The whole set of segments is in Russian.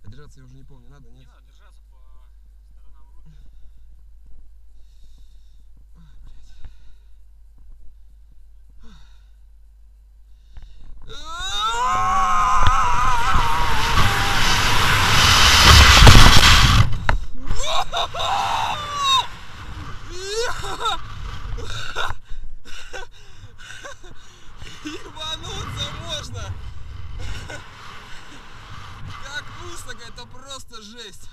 А держаться я уже не помню, надо, нет? Не надо держаться по сторонам руки. Ебануться можно! Как высоко, это просто жесть!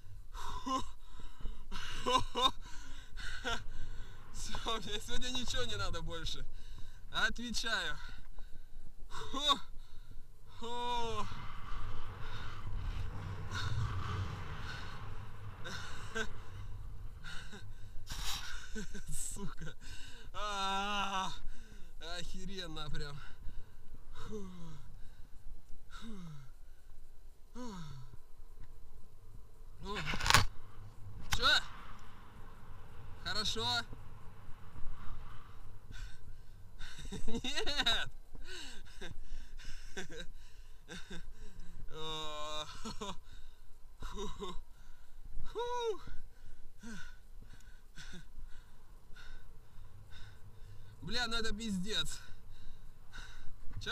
Все, мне сегодня ничего не надо больше. Отвечаю. Сука. Охеренно прям. Чё? Хорошо? Нет! Бля, ну это пиздец. Чё?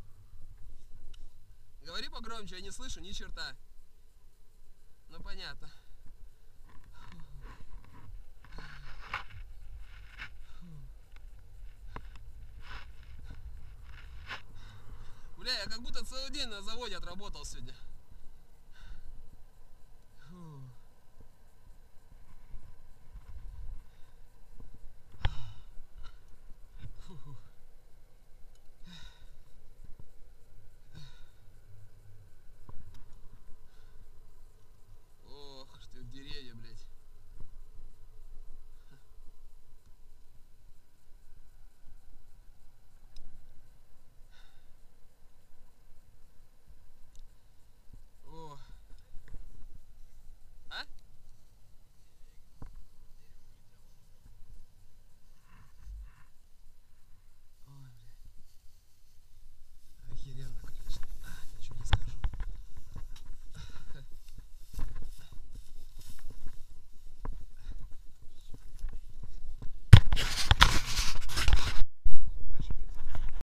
Говори погромче, я не слышу ни черта. Ну понятно. Бля, я как будто целый день на заводе отработал сегодня.